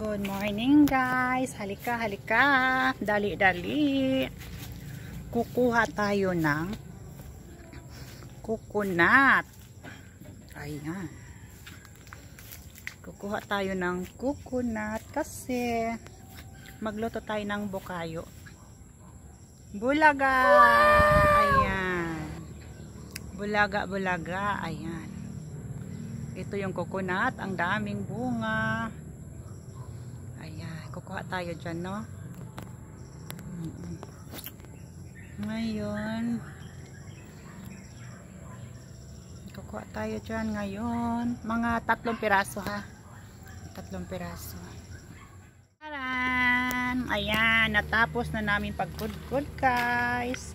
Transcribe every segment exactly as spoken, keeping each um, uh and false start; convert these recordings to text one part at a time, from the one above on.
Good morning guys. Halika, halika. Dali, dali. Kukuha tayo ng coconut. Ayan. Kukuha tayo ng coconut kasi magluto tayo ng bukayo. Bulaga. Ayan. Bulaga, bulaga. Ayan. Ito yung coconut. Ang daming bunga. Ayan. Kukuha tayo dyan, no? Ngayon, kukuha tayo dyan ngayon. Mga tatlong piraso, ha? Tatlong piraso. Taran! Ayan. Natapos na namin pagkudkod, guys.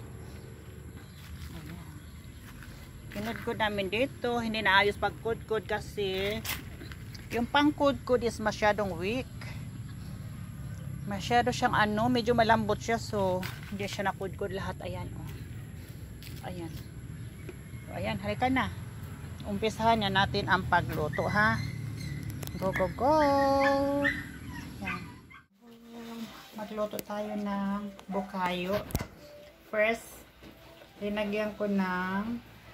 Kinudkod namin dito, hindi na ayos pagkudkod kasi yung pangkudkod is masyadong weak. Masyado siyang ano, medyo malambot siya, so hindi siya nakudkod lahat. Ayan, oh. Ayan. So, ayan, halika na. Umpisahan na natin ang pagluto, ha. Go, go, go. Ayan. Magluto tayo ng bukayo. First, linagyan ko ng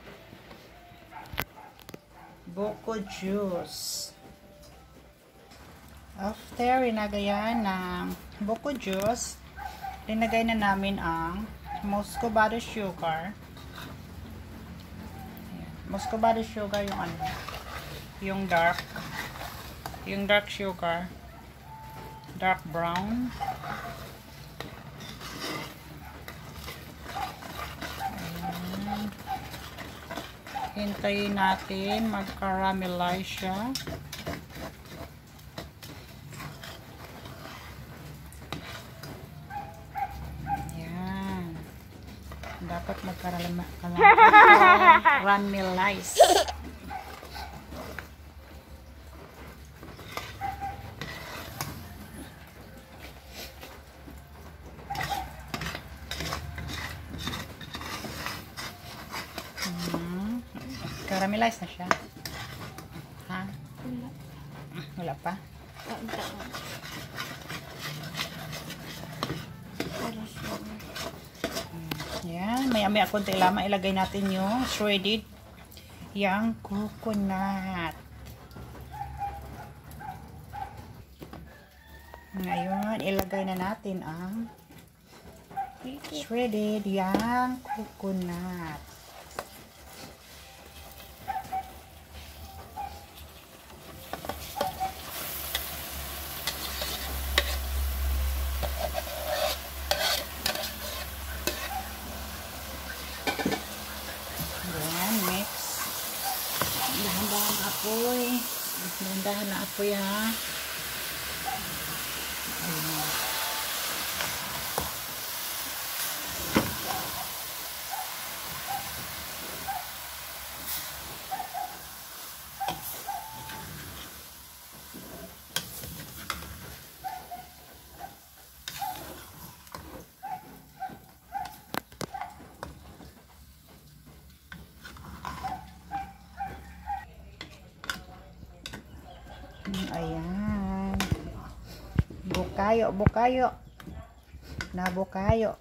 buko juice. After linagayan ng buko juice, linagay na namin ang muscovado sugar. Ayan. Muscovado sugar yung ano, yung dark, yung dark sugar, dark brown. Ayan. Hintayin natin mag-caramelize siya. Ayan. Dapat mag-caramelize. Caramelize na siya. Ha? Wala. Wala pa? Wala. Yan. Maya-maya konti lamang ilagay natin yung shredded yung coconut. Ngayon, ilagay na natin ang shredded yung coconut. Dahan-dahan apoy. Dahan-dahan na apoy, ha. Ayan. Ayan. Bukayo, bukayo. Na bukayo.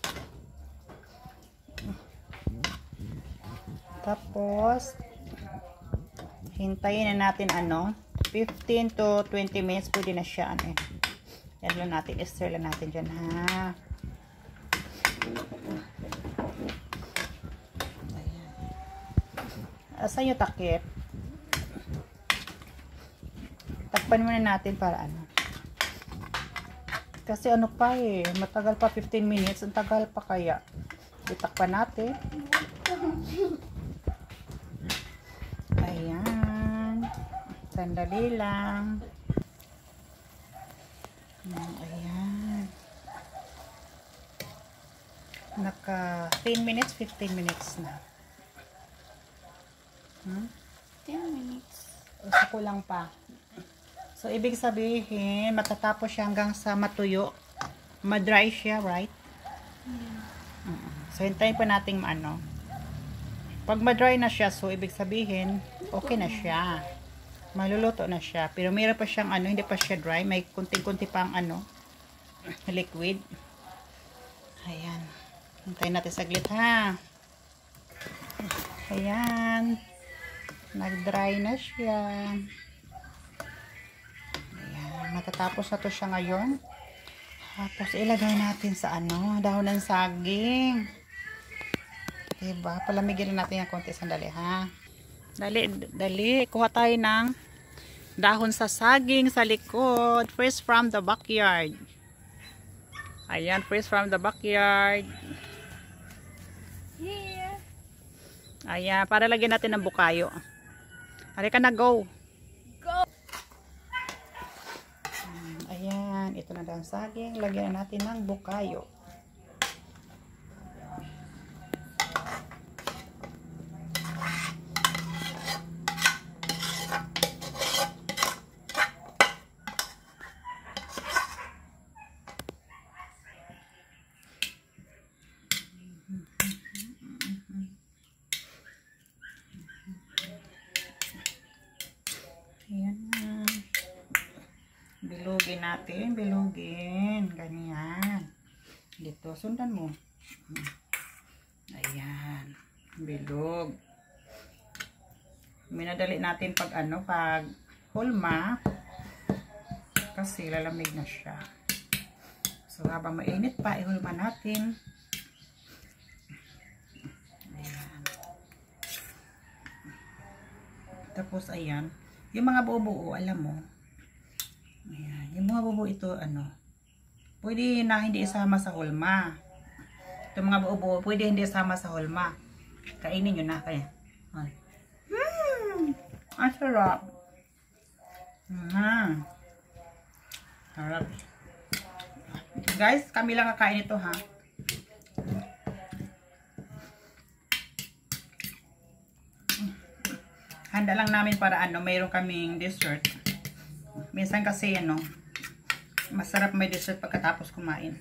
Tapos, hintayin na natin ano, fifteen to twenty minutes, pwede na siya. Ano, eh. Yan lang natin, stir lang natin dyan, ha. Ayan. Asan yung takip? Takpan muna natin para ano. Kasi ano pa eh, matagal pa fifteen minutes, ang tagal pa kaya. Itakpan natin. Ayan. Sandali lang. Ayan. Naka ten minutes, fifteen minutes na. Hmm? ten minutes. Isa ko lang pa. So, ibig sabihin, matatapos siya hanggang sa matuyo. Ma-dry siya, right? Yeah. Uh-uh. So, hintayin pa natin ano. Pag ma-dry na siya, so, ibig sabihin, okay na siya. Maluluto na siya. Pero mayroon pa siyang ano, hindi pa siya dry. May kunti-kunti pang ano, liquid. Ayan. Hintayin natin saglit ha. Ayan. Nag-dry na siya. Ayan. Matatapos na to siya ngayon. Tapos ilagay natin sa ano, dahon ng saging. Diba? Palamigin natin yung konti sandali ha. Dali, dali. Kuha tayo ng dahon sa saging sa likod. Fresh from the backyard. Ayan, fresh from the backyard. Yeah. Ayan, para lagyan natin ng bukayo. Halika na, go. Go. Ayan, ito na daw ang saging. Lagyan na natin ng bukayo. Ayan na. Bilugin natin. Bilugin. Ganyan. Dito. Sundan mo. Ayan. Bilog. Minadali natin pag ano, pag hulma. Kasi lalamig na siya. So, habang mainit pa, ihulma natin. Ayan. Tapos, ayan. Yung mga buo-buo, alam mo. Ayan. Yung mga buo ito, ano. Pwede na hindi isama sa hulma. Ito mga buo-buo, pwede hindi isama sa hulma. Kainin nyo na. Kaya. Hmm. Ang sarap. Hmm. Sarap. Guys, kami lang kakain ito ha. Handa lang namin para ano, mayroon kaming dessert. Minsan kasi ano, masarap may dessert pagkatapos kumain.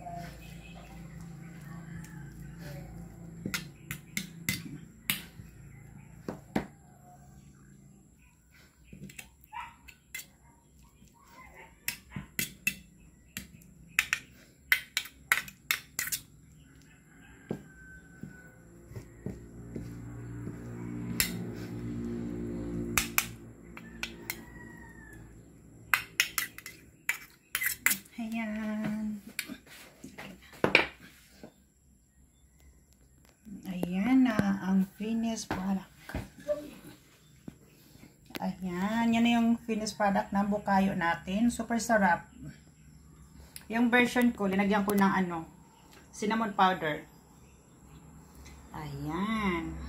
Ayan. Ayan na ang finished product. Ayan. Yan na yung finished product ng bukayo natin. Super sarap. Yung version ko, linagyan ko ng ano, cinnamon powder. Ayan.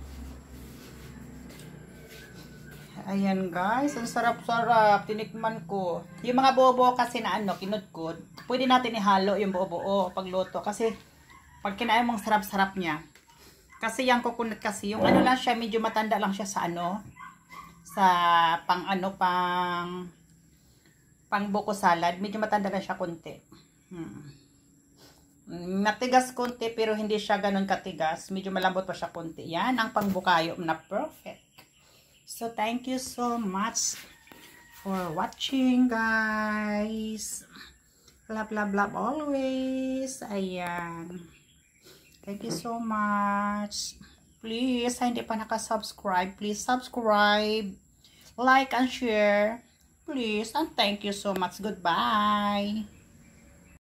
Ayan guys, ang sarap-sarap. Tinikman ko. Yung mga buo-buo kasi na ano, kinudkod, pwede natin ihalo yung buo-buo pagluto. Kasi, pag kinain mong sarap-sarap niya. Kasi yung coconut kasi, yung ano lang siya, medyo matanda lang siya sa ano, sa pang ano, pang, pang buko salad. Medyo matanda lang siya konti. Hmm. Matigas konti, pero hindi siya ganun katigas. Medyo malambot pa siya konti. Yan, ang pangbukayo na perfect. So, thank you so much for watching, guys. Love, love, love always. Ayan. Thank you so much. Please, hindi pa nakasubscribe, please subscribe, like, and share. Please, and thank you so much. Goodbye.